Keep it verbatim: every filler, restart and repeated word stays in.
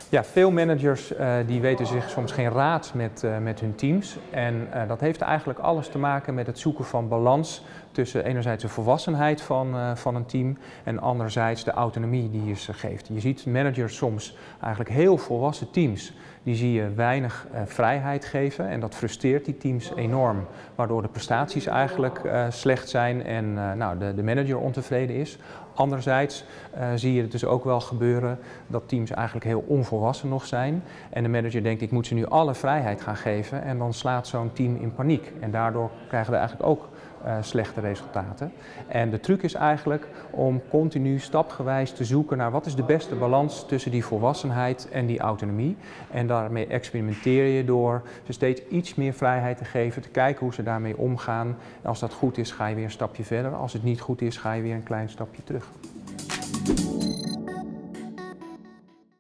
Ja, veel managers uh, die weten zich soms geen raad met, uh, met hun teams. En uh, dat heeft eigenlijk alles te maken met het zoeken van balans tussen enerzijds de volwassenheid van, uh, van een team en anderzijds de autonomie die je ze geeft. Je ziet managers soms eigenlijk heel volwassen teams, die zie je weinig uh, vrijheid geven en dat frustreert die teams enorm, waardoor de prestaties eigenlijk uh, slecht zijn en uh, nou, de, de manager ontevreden is. Anderzijds uh, zie je het dus ook wel gebeuren dat teams eigenlijk heel onvolwassen nog zijn en de manager denkt ik moet ze nu alle vrijheid gaan geven en dan slaat zo'n team in paniek en daardoor krijgen we eigenlijk ook uh, slechte resultaten. En de truc is eigenlijk om continu stapgewijs te zoeken naar wat is de beste balans tussen die volwassenheid en die autonomie en daarmee experimenteer je door ze steeds iets meer vrijheid te geven, te kijken hoe ze daarmee omgaan. En als dat goed is ga je weer een stapje verder, als het niet goed is ga je weer een klein stapje terug.